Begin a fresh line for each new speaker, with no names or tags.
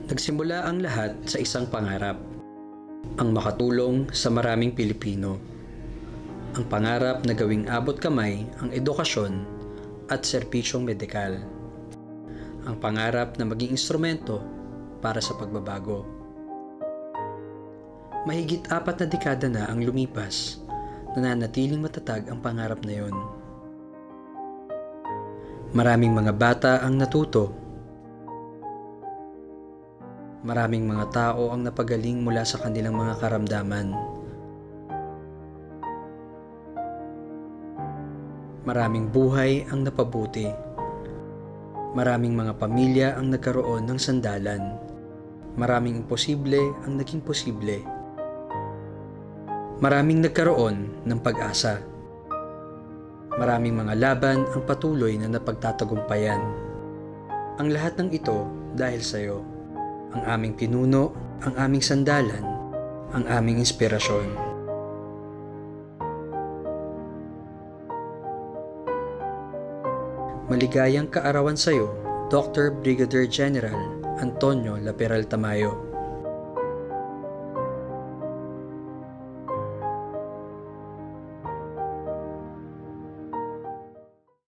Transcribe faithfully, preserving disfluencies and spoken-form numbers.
Nagsimula ang lahat sa isang pangarap, ang makatulong sa maraming Pilipino. Ang pangarap na gawing abot kamay ang edukasyon at serbisyong medikal. Ang pangarap na maging instrumento para sa pagbabago. Mahigit apat na dekada na ang lumipas, nananatiling matatag ang pangarap na yon. Maraming mga bata ang natuto. Maraming mga tao ang napagaling mula sa kanilang mga karamdaman. Maraming buhay ang napabuti. Maraming mga pamilya ang nagkaroon ng sandalan. Maraming imposible ang naging posible. Maraming nagkaroon ng pag-asa. Maraming mga laban ang patuloy na napagtatagumpayan. Ang lahat ng ito dahil sa iyo. Ang aming pinuno, ang aming sandalan, ang aming inspirasyon. Maligayang kaarawan sa iyo, Doctor Brigadier General Antonio Laperal Tamayo.